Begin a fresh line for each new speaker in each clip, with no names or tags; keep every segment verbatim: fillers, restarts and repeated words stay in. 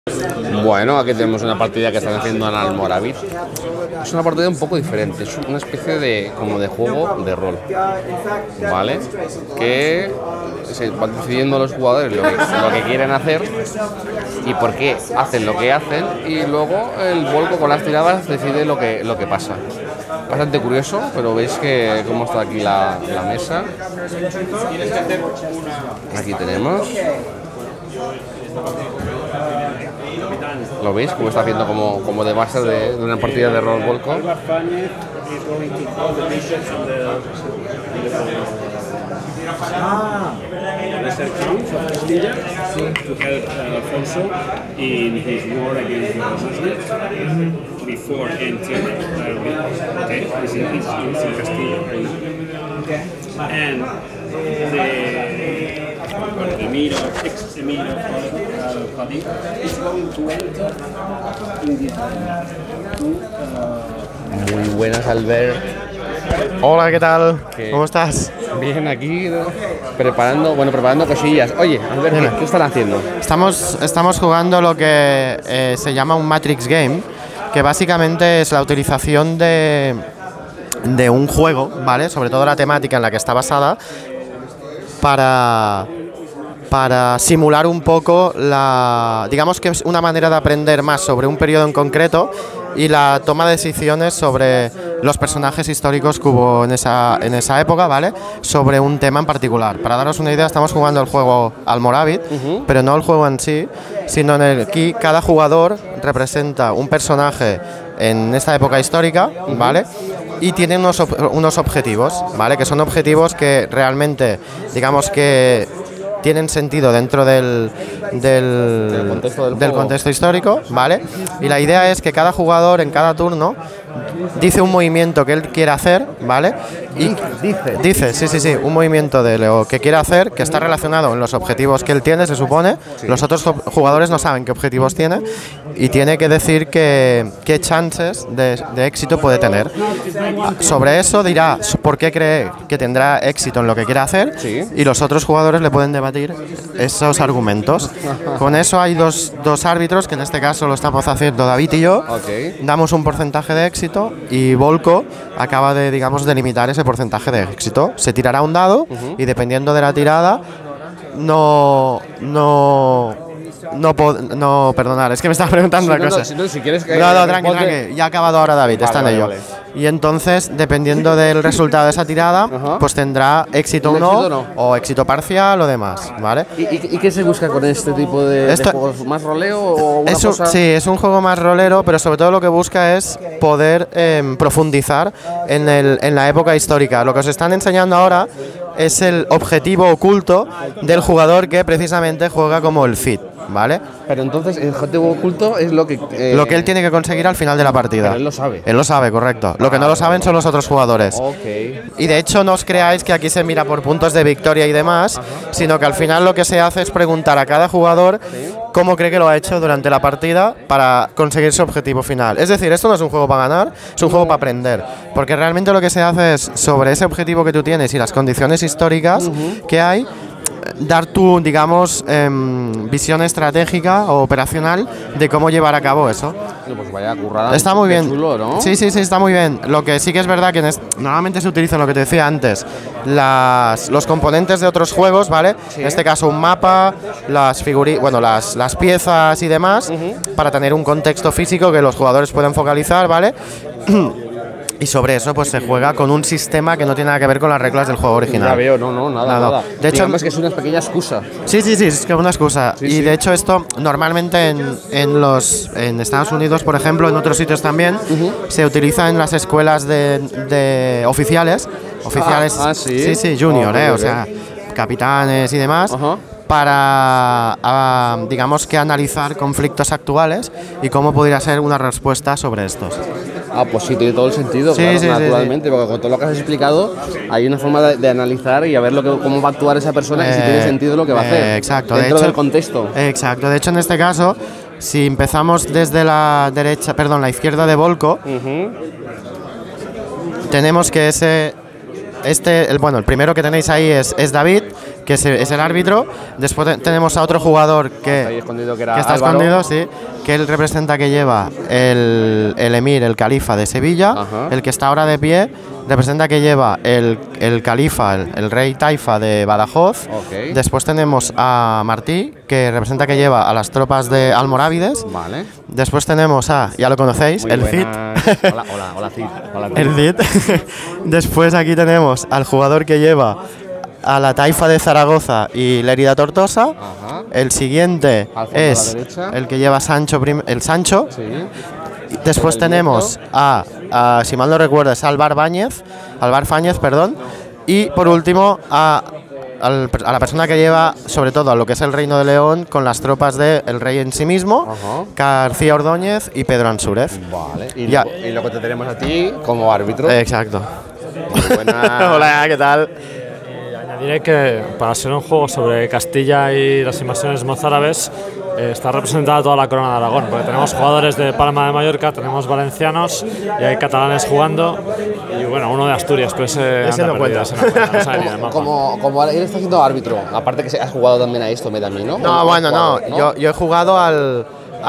Bueno, aquí tenemos una partida que están haciendo en Almoravit. Es una partida un poco diferente, es una especie de como de juego de rol, ¿vale? Que se van decidiendo los jugadores lo que, lo que quieren hacer y por qué hacen lo que hacen, y luego el Volko con las tiradas decide lo que, lo que pasa. Bastante curioso, pero veis que cómo está aquí la, la mesa. Aquí tenemos. ¿Lo veis? Como está haciendo como, como de base de, de una partida de rol Volko.
Ah. Mister Count of Castilla to help uh, Alfonso in his war against the Muslims mm-hmm. before entering Arabic. Okay, this is in Castilla right now. Okay. And the well, emir of ex emir of Qadir is going to enter in this to. Uh,
Muy buenas, Albert.
Hola, ¿qué tal?
¿Qué?
¿Cómo estás?
Bien, aquí, ¿no? preparando, bueno, preparando cosillas. Oye, Albert, ¿qué, ¿qué están haciendo?
Estamos, estamos jugando lo que eh, se llama un Matrix Game, que básicamente es la utilización de, de un juego, ¿vale? Sobre todo la temática en la que está basada, para, para simular un poco la, digamos que es una manera de aprender más sobre un periodo en concreto y la toma de decisiones sobre los personajes históricos que hubo en esa, en esa época, ¿vale? Sobre un tema en particular. Para daros una idea, estamos jugando el juego Almoravit, uh-huh. pero no el juego en sí, sino en el que cada jugador representa un personaje en esta época histórica, ¿vale? Y tiene unos, unos objetivos, ¿vale? Que son objetivos que realmente, digamos que tienen sentido dentro del, del,
del, contexto, del,
del contexto histórico, ¿vale? Y la idea es que cada jugador en cada turno dice un movimiento que él quiere hacer, ¿vale? Y
dice,
dice, sí, sí, sí, un movimiento de lo que quiere hacer que está relacionado con los objetivos que él tiene, se supone. Sí. Los otros jugadores no saben qué objetivos tiene y tiene que decir que, qué chances de, de éxito puede tener. Sobre eso dirá por qué cree que tendrá éxito en lo que quiere hacer, sí. y los otros jugadores le pueden debatir esos argumentos. Con eso hay dos, dos árbitros, que en este caso lo estamos haciendo David y yo.
Okay.
Damos un porcentaje de éxito y Volko acaba de, digamos, delimitar ese porcentaje de éxito. Se tirará un dado, uh-huh. y dependiendo de la tirada, no, no, no, no, perdonar, es que me estaba preguntando
sí,
la
no,
cosa.
No, si no, si quieres que
no, no, tranqui, tranqui, ya ha acabado ahora David, vale, está en vale, ello. Vale. Y entonces, dependiendo del resultado de esa tirada, uh-huh. pues tendrá éxito o no, no, o éxito parcial o demás, ¿vale?
¿Y, y, ¿Y qué se busca con este tipo de, Esto, de juegos? ¿Más roleo o una
es un,
cosa?
Sí, es un juego más rolero, pero sobre todo lo que busca es poder eh, profundizar en, el, en la época histórica. Lo que os están enseñando ahora es el objetivo oculto del jugador que precisamente juega como el F I T, ¿vale?
Pero entonces el objetivo oculto es lo que… Eh,
lo que él tiene que conseguir al final de la partida.
Pero él lo sabe.
Él lo sabe, correcto. Lo que no lo saben son los otros jugadores.
Okay.
Y de hecho no os creáis que aquí se mira por puntos de victoria y demás, ajá. sino que al final lo que se hace es preguntar a cada jugador ¿sí? cómo cree que lo ha hecho durante la partida para conseguir su objetivo final. Es decir, esto no es un juego para ganar, es un juego para aprender. Porque realmente lo que se hace es, sobre ese objetivo que tú tienes y las condiciones históricas uh-huh. que hay, dar tu, digamos, eh, visión estratégica o operacional de cómo llevar a cabo eso.
Pues vaya currada.
Está muy bien.
Chulo, ¿no?
Sí, sí, sí, está muy bien. Lo que sí que es verdad que en este, normalmente se utilizan, lo que te decía antes, las, los componentes de otros juegos, ¿vale? Sí. En este caso un mapa, las figuri bueno, las, las piezas y demás, uh-huh. para tener un contexto físico que los jugadores pueden focalizar, ¿vale? Y sobre eso pues se juega con un sistema que no tiene nada que ver con las reglas del juego original.
Ya veo, no, no, nada, nada. nada.
De hecho,
digamos que es una pequeña excusa.
Sí, sí, sí, es que es una excusa.
Sí,
y
sí.
de hecho esto normalmente en, en los en Estados Unidos, por ejemplo, en otros sitios también, uh-huh. se utiliza en las escuelas de, de oficiales. Oficiales,
ah, ah, sí.
Sí, sí, junior,
oh,
eh, o sea, capitanes y demás. Uh-huh. Para, a, digamos que analizar conflictos actuales y cómo podría ser una respuesta sobre estos.
Ah, pues sí, tiene todo el sentido,
sí,
claro,
sí,
naturalmente,
sí, sí.
porque con todo lo que has explicado hay una forma de, de analizar y a ver lo que, cómo va a actuar esa persona eh, y si tiene sentido lo que va a hacer,
eh, exacto.
dentro
de hecho,
del contexto.
Exacto, de hecho en este caso, si empezamos desde la derecha, perdón, la izquierda de Volko, uh-huh. tenemos que ese… Este, el, bueno, el primero que tenéis ahí es, es David, que es, es el árbitro. Después te, tenemos a otro jugador que,
Está ahí escondido, que era
que está
Álvaro.
escondido, sí, que él representa que lleva el, el emir, el califa de Sevilla.
Ajá.
El que está ahora de pie representa que lleva el, el califa, el, el rey Taifa de Badajoz.
Ok.
Después tenemos a Martí, que representa que lleva a las tropas de Almorávides.
Vale.
Después tenemos a, ya lo conocéis,
Muy
el Cid.
buenas. Hola, hola, hola Cid. Hola, Cid.
El Cid. Después aquí tenemos al jugador que lleva a la Taifa de Zaragoza y Lérida Tortosa.
Ajá.
El siguiente
Al fondo a la
es
derecha.
el que lleva Sancho prim- el Sancho.
Sí.
Después
El
tenemos a, a, si mal no recuerdo, es Álvar Báñez, Álvar Fáñez, perdón. Y por último a, al- a la persona que lleva sobre todo a lo que es el Reino de León con las tropas del rey en sí mismo,
Ajá.
García Ordóñez y Pedro Ansúrez.
Vale. Y,
Ya.
luego, y luego te tenemos a ti como árbitro.
Exacto.
Muy buena.
Hola, ¿qué tal?
Diré que para ser un juego sobre Castilla y las invasiones mozárabes eh, está representada toda la corona de Aragón, porque tenemos jugadores de Palma de Mallorca, tenemos valencianos y hay catalanes jugando y bueno, uno de Asturias, pero ese,
Ese
anda
no
perdido,
cuenta.
ese no cuenta, no sale ni del mapa.
Como, como él está siendo árbitro, aparte que has jugado también a esto, me también, ¿no?
No,
¿O
bueno, no.
has jugado,
Yo, yo he jugado al,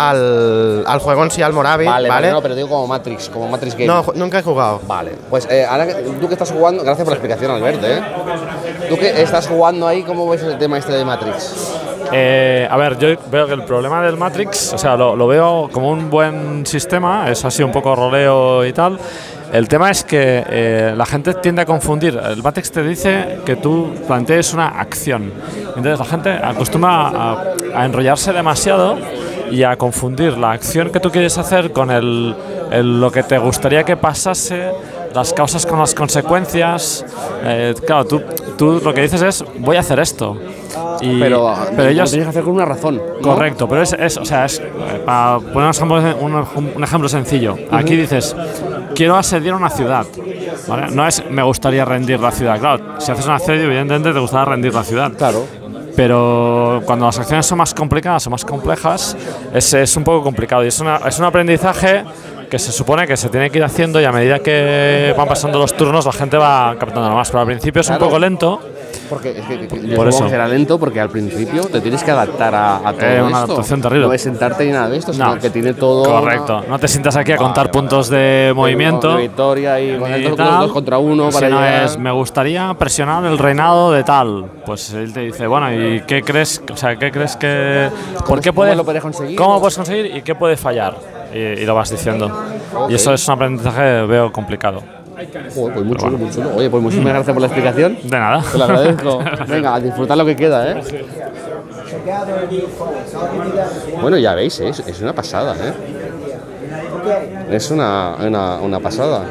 al, al juego en sí, al Moravi,
Vale,
¿vale?
vale, no, pero digo como Matrix, como Matrix Game.
No, ju- nunca he jugado.
Vale, pues eh, ahora que tú que estás jugando, gracias por la explicación, Alberto, ¿eh? Tú que estás jugando ahí, ¿cómo ves el tema este de Matrix?
Eh, a ver, yo veo que el problema del Matrix, o sea, lo, lo veo como un buen sistema, es así un poco roleo y tal. El tema es que eh, la gente tiende a confundir. El Matrix te dice que tú plantees una acción. Entonces la gente acostumbra a, a enrollarse demasiado y a confundir la acción que tú quieres hacer con el, el- lo que te gustaría que pasase, las causas con las consecuencias. Eh, claro, tú, tú lo que dices es, voy a hacer esto. Y,
Pero,
pero
lo
ellos...
tienes que hacer con una razón, ¿no?
Correcto, pero es, es, o sea, es, eh, para poner un ejemplo, un, un ejemplo sencillo. Aquí dices, quiero asediar una ciudad. ¿Vale? No es, me gustaría rendir la ciudad. Claro, si haces un asedio, evidentemente te gustaría rendir la ciudad.
Claro.
Pero cuando las acciones son más complicadas o más complejas, es, es un poco complicado. Y es, una, es un aprendizaje que se supone que se tiene que ir haciendo y a medida que van pasando los turnos la gente va captando más. Pero al principio es
Claro.
un poco lento.
Porque es que, que- que yo
Por
supongo
eso.
que será lento porque al principio te tienes que adaptar a, a todo
Eh,
esto.
una adaptación terrible.
No es sentarte ni nada de esto, sino
No.
que tiene todo.
Correcto.
una-
No te sientas aquí a
Vale,
contar
vale.
puntos de movimiento.
De victoria y con el
y
dos,
tal,
dos contra uno para
sino
llegar.
es, me gustaría presionar el reinado de tal. Pues él te dice, bueno, ¿y qué crees? O sea, ¿qué crees que...? ¿Por qué
cómo
puede,
lo puedes conseguir?
¿Cómo lo puedes conseguir y qué puede fallar? Y, y lo vas diciendo. Y eso es un aprendizaje, veo, complicado.
Joder, pues muy chulo, muy chulo. Oye, pues muchísimas gracias por la explicación.
De nada.
Te lo agradezco. Venga, a disfrutar lo que queda, ¿eh? Bueno, ya veis, ¿eh? es, es una pasada, ¿eh? Es una, una, una pasada.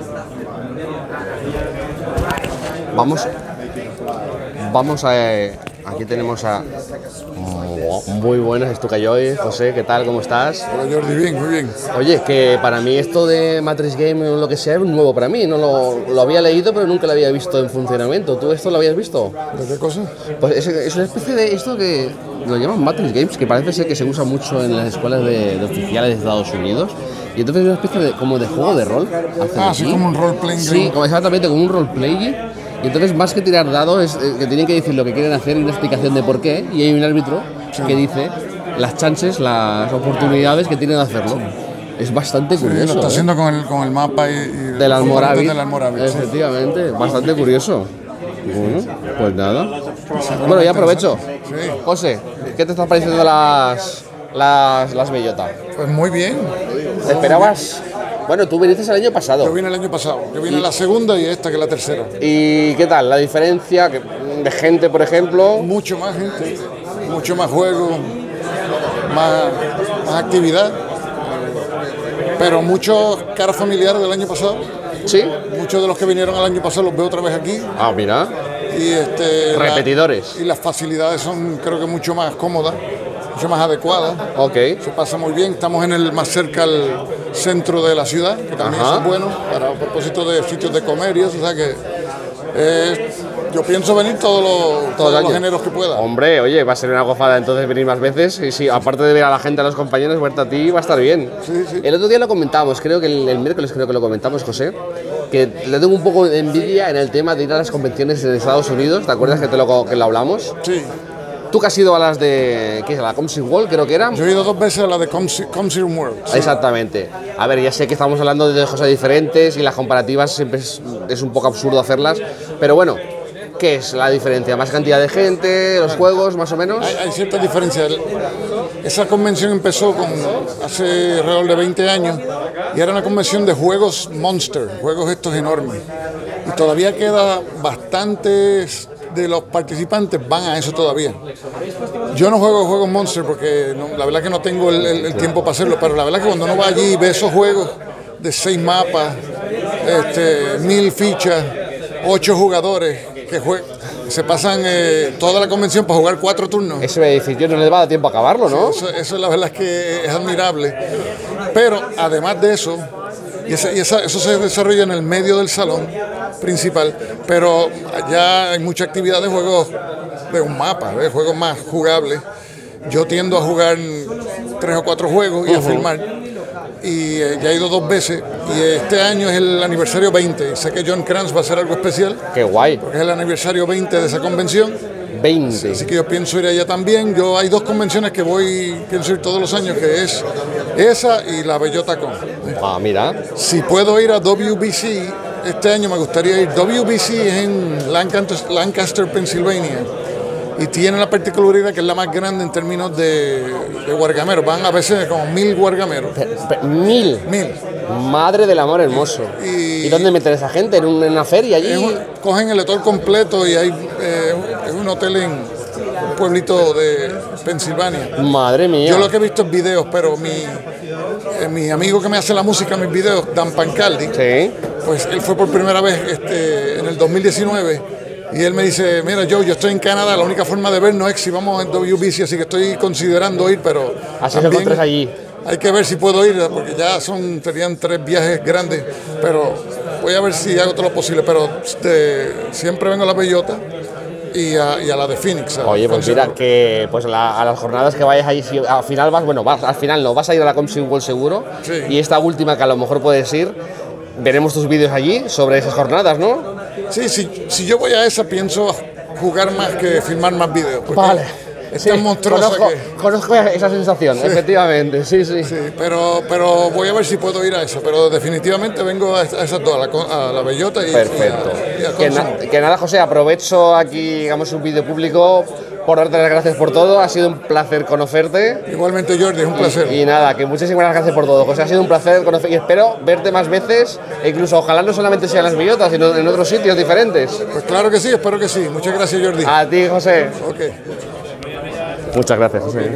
Vamos, vamos a... eh, aquí tenemos a... Muy buenas, Estucayoy, José, ¿qué tal? ¿Cómo estás?
Hola Jordi, bien, muy bien.
Oye, que para mí esto de Matrix Game o lo que sea es nuevo para mí. No lo, lo había leído, pero nunca lo había visto en funcionamiento. ¿Tú esto lo habías visto?
¿De qué cosa?
Pues es, es una especie de esto que lo llaman Matrix Games, que parece ser que se usa mucho en las escuelas de, de oficiales de Estados Unidos. Y entonces es una especie de, como de juego de rol. hacen
Ah, así
aquí.
como un role-playing
Sí,
game.
como exactamente, como un roleplay. Y entonces, más que tirar dados, es eh, que tienen que decir lo que quieren hacer y una explicación de por qué. Y hay un árbitro que dice las chances, las oportunidades que tienen de hacerlo. Es bastante
Sí, lo
curioso.
está
¿eh?
haciendo con el, con el mapa y, y
Del
los
Almorávid.
componentes del Almorávid. sí.
Efectivamente, bastante curioso. Bueno, pues nada. Bueno, ya aprovecho.
Sí.
José, ¿qué te están pareciendo las, las, las bellotas?
Pues muy bien.
¿Te esperabas? Bueno, tú viniste el año pasado.
Yo vine el año pasado. Yo vine la segunda y esta que es la tercera.
¿Y qué tal? ¿La diferencia que- de gente, por ejemplo?
Mucho más gente, mucho más juego, más, más actividad. Pero muchos caras familiares del año pasado.
¿Sí?
Muchos de los que vinieron el año pasado los veo otra vez aquí.
Ah, mira.
Y este, la-
Repetidores.
y las facilidades son, creo que, mucho más cómodas, mucho más adecuadas.
Ok.
Se pasa muy bien, estamos en el más cerca al centro de la ciudad, que también
Ajá.
eso es bueno para propósito de sitios de comer y eso, o sea que eh, yo pienso venir todos los, todos los
años.
géneros que pueda.
Hombre, oye, va a ser una gozada entonces venir más veces. Y sí, aparte de ver a la gente, a los compañeros, verte a ti, va a estar bien.
Sí, sí.
El otro día lo comentamos, creo que el, el miércoles creo que lo comentamos, José, que le tengo un poco de envidia en el tema de ir a las convenciones en Estados Unidos. ¿Te acuerdas que, te lo, que lo hablamos?
Sí.
Tú que has ido a las de, ¿qué es? La Comsec World, creo que era.
Yo he ido dos veces a la de Comsec World. Sí.
Exactamente. A ver, ya sé que estamos hablando de cosas diferentes y las comparativas siempre es, es un poco absurdo hacerlas, pero bueno, ¿qué es la diferencia? ¿Más cantidad de gente, los juegos, más o menos?
Hay, hay cierta diferencia. Esa convención empezó con, hace alrededor de veinte años y era una convención de juegos Monster, juegos estos enormes. Y todavía queda bastantes de los participantes van a eso todavía. Yo no juego juegos Monster porque no, la verdad que no tengo el, el, el tiempo para hacerlo, pero la verdad que cuando uno va allí y ve esos juegos de seis mapas, este, mil fichas, ocho jugadores que jue se pasan eh, toda la convención para jugar cuatro turnos.
Ese edificio no les va a dar tiempo a acabarlo, ¿no?
Sí, eso, eso la verdad es que es admirable. Pero además de eso, y, esa, y esa, eso se desarrolla en el medio del salón principal, pero allá hay mucha actividad de juegos de un mapa, de juegos más jugables. Yo tiendo a jugar tres o cuatro juegos y uh-huh. a filmar. Y eh, ya he ido dos veces y este año es el aniversario veinte. Sé que John Kranz va a hacer algo especial.
¡Qué guay!
Porque es el aniversario veinte de esa convención.
veinte.
Así que yo pienso ir allá también. Yo hay dos convenciones que voy, pienso ir todos los años, que es esa y la BellotaCon.
Ah, mira.
Si puedo ir a W B C, este año me gustaría ir. W B C es en Lancaster, Lancaster, Pensilvania. Y tiene la particularidad que es la más grande en términos de, de guargameros. Van a veces como mil guargameros.
Pe, pe, ¿Mil?
Mil.
Madre del amor hermoso. ¿Y, ¿Y dónde meten a esa gente? ¿En, un, en una feria allí?
Un, cogen el hotel completo y hay eh, es un hotel en un pueblito de Pensilvania.
Madre mía.
Yo lo que he visto es videos, pero mi, eh, mi amigo que me hace la música, mis videos, Dan Pancaldi,
sí.
Pues él fue por primera vez este, en el dos mil diecinueve. Y él me dice, mira Joe, yo estoy en Canadá, la única forma de vernos es si vamos en W B C, así que estoy considerando ir, pero
así se encuentras allí.
Hay que ver si puedo ir, porque ya son, serían tres viajes grandes, pero voy a ver si hago todo lo posible, pero este, siempre vengo a la Bellota y a, y a la de Phoenix.
Oye, pues mira, que pues la, a las jornadas que vayas ahí, si al final vas, bueno, vas, al final no, vas a ir a la Comsec World seguro,
sí.
Y esta última que a lo mejor puedes ir, veremos tus vídeos allí sobre esas jornadas, ¿no?
Sí, sí, si yo voy a esa pienso jugar más que filmar más vídeos.
Vale.
Es tan
sí,
monstruosa
conozco,
que...
Conozco esa sensación, sí. Efectivamente, sí, sí.
Sí, pero, pero voy a ver si puedo ir a eso, pero definitivamente vengo a esas dos, a la, a la Bellota y,
perfecto.
y a, y a
que, na, que nada, José, aprovecho aquí, digamos, un vídeo público por darte las gracias por todo, ha sido un placer conocerte.
Igualmente, Jordi, es un placer.
Y, y nada, que muchísimas gracias por todo, José, ha sido un placer conocer y espero verte más veces, e incluso ojalá no solamente sea en las Bellotas, sino en otros sitios diferentes.
Pues claro que sí, espero que sí. Muchas gracias, Jordi.
A ti, José.
Okay.
Muchas gracias, José.